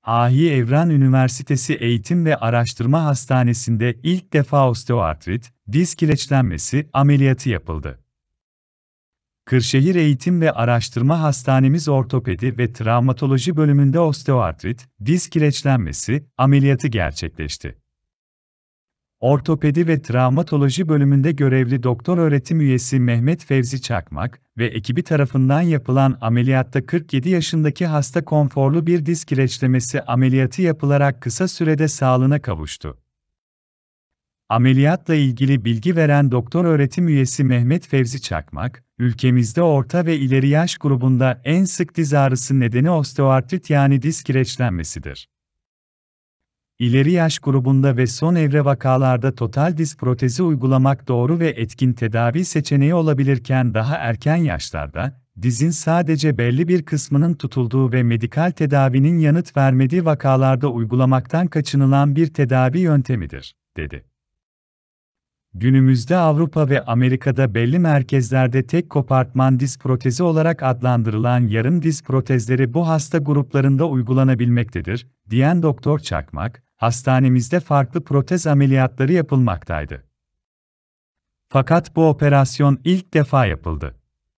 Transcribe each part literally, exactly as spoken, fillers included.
Ahi Evran Üniversitesi Eğitim ve Araştırma Hastanesi'nde ilk defa osteoartrit, diz kireçlenmesi ameliyatı yapıldı. Kırşehir Eğitim ve Araştırma Hastanemiz Ortopedi ve Travmatoloji bölümünde osteoartrit, diz kireçlenmesi ameliyatı gerçekleşti. Ortopedi ve Travmatoloji bölümünde görevli doktor öğretim üyesi Mehmet Fevzi Çakmak ve ekibi tarafından yapılan ameliyatta kırk yedi yaşındaki hasta konforlu bir diz kireçlemesi ameliyatı yapılarak kısa sürede sağlığına kavuştu. Ameliyatla ilgili bilgi veren doktor öğretim üyesi Mehmet Fevzi Çakmak, ülkemizde orta ve ileri yaş grubunda en sık diz ağrısı nedeni osteoartrit yani diz kireçlenmesidir. İleri yaş grubunda ve son evre vakalarda total diz protezi uygulamak doğru ve etkin tedavi seçeneği olabilirken daha erken yaşlarda, dizin sadece belli bir kısmının tutulduğu ve medikal tedavinin yanıt vermediği vakalarda uygulamaktan kaçınılan bir tedavi yöntemidir, dedi. Günümüzde Avrupa ve Amerika'da belli merkezlerde tek kompartman diz protezi olarak adlandırılan yarım diz protezleri bu hasta gruplarında uygulanabilmektedir, diyen Doktor Çakmak, hastanemizde farklı protez ameliyatları yapılmaktaydı. Fakat bu operasyon ilk defa yapıldı.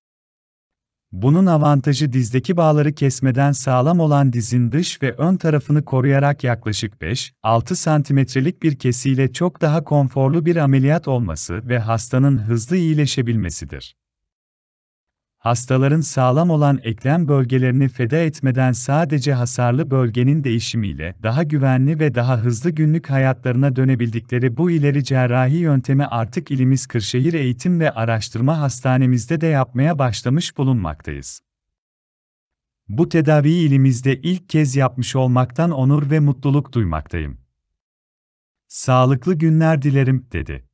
Bunun avantajı dizdeki bağları kesmeden sağlam olan dizin dış ve ön tarafını koruyarak yaklaşık beş altı santimetrelik bir kesiyle çok daha konforlu bir ameliyat olması ve hastanın hızlı iyileşebilmesidir. Hastaların sağlam olan eklem bölgelerini feda etmeden sadece hasarlı bölgenin değişimiyle daha güvenli ve daha hızlı günlük hayatlarına dönebildikleri bu ileri cerrahi yöntemi artık ilimiz Kırşehir Eğitim ve Araştırma Hastanemizde de yapmaya başlamış bulunmaktayız. Bu tedaviyi ilimizde ilk kez yapmış olmaktan onur ve mutluluk duymaktayım. Sağlıklı günler dilerim, dedi.